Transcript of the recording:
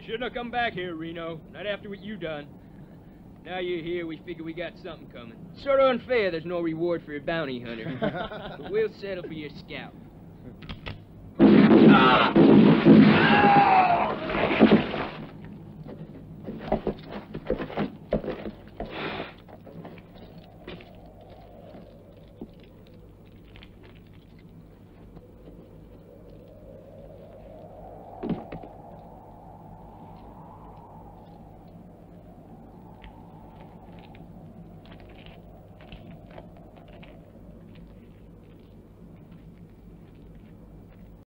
shouldn't have come back here, Reno. Not after what you done. Now you're here, we figure we got something coming. Sort of unfair there's no reward for a bounty hunter. But we'll settle for your scalp.